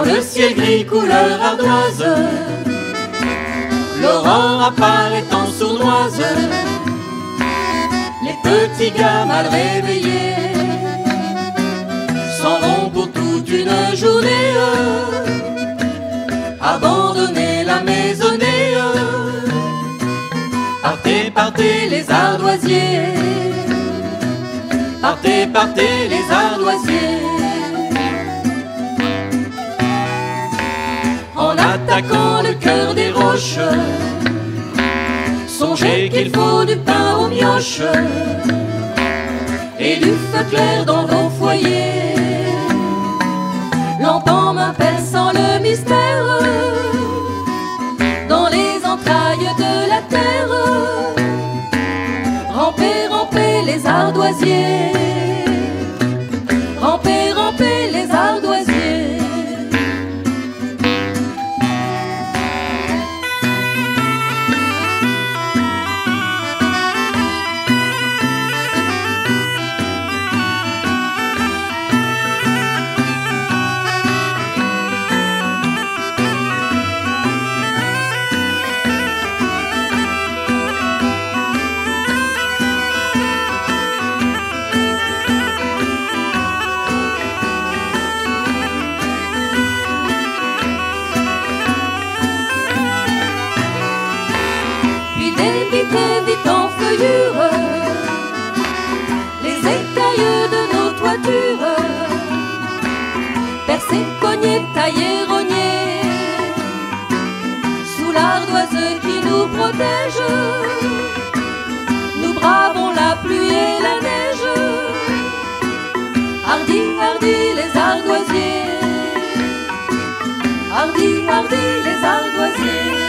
le ciel gris couleur ardoise, l'aurore apparaît en sournoise. Les petits gars mal réveillés s'en vont pour toute une journée, abandonner la maisonnée. Partez, partez les ardoisiers, partez, partez les ardoisiers. En attaquant le cœur des roches, songez qu'il faut du pain aux mioches et du feu clair dans vos foyers. Longtemps m'appelle sans le mystère, dans les entrailles de la terre. Rampez, rampez les ardoisiers, rampez, rampez les ardoisiers. Vite en feuillure les écailles de nos toitures, percés, cognés, taillés, rognés, sous l'ardoise qui nous protège. Nous bravons la pluie et la neige. Hardi, hardi les ardoisiers, hardi, hardi les ardoisiers.